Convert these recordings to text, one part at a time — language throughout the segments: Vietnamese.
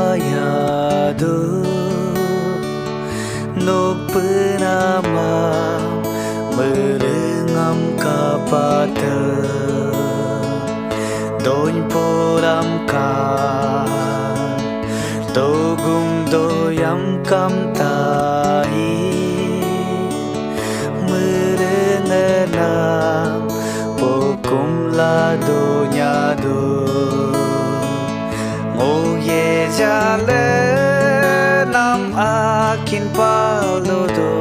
yadu nuk pernama melengam kapata don poram ka togum doyam kam tai merenang pokum la do nyado ngoye jale nam akin palodo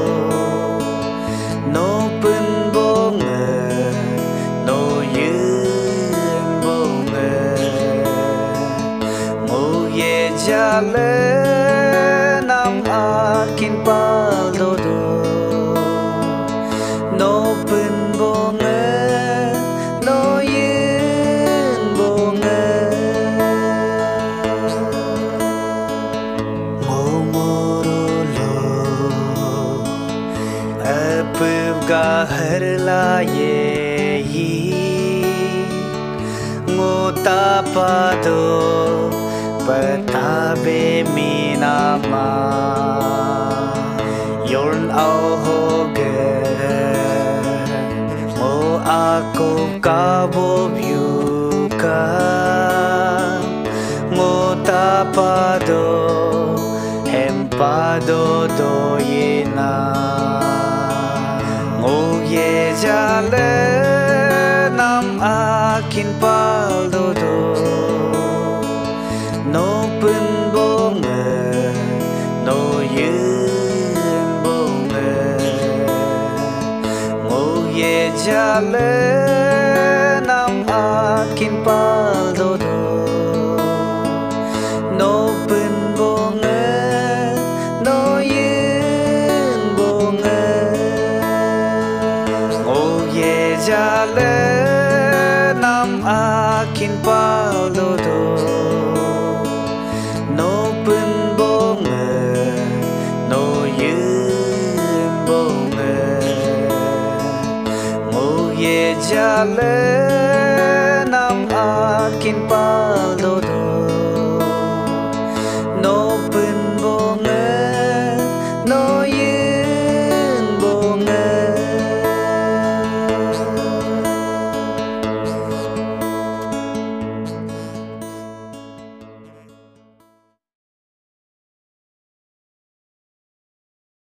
no pun bonge no yun bonge ngoye jale nam akin palodo no pun bonge no yun bonge Gahar laye ngota pado patabe minama yorn au hoge mo ako kabo vyuka ngota pado hempado doyena ngoye jale nam akin paldodo no pun bonge no yun bonge ngoye jale